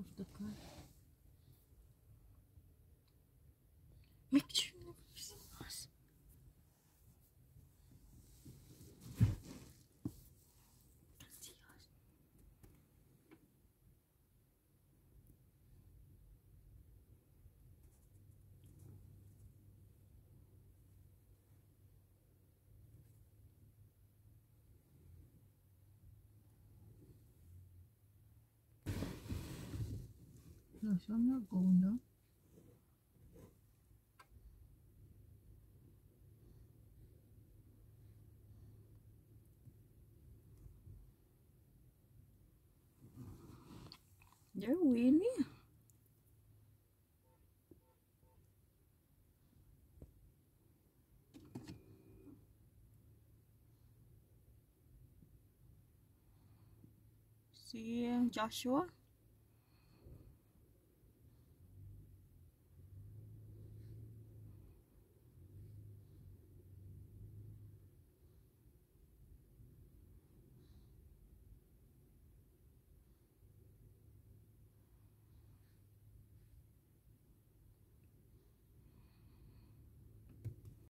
of the car. Make sure you never see us. Can't see us. No, so I'm not going now. They're winning. See Joshua?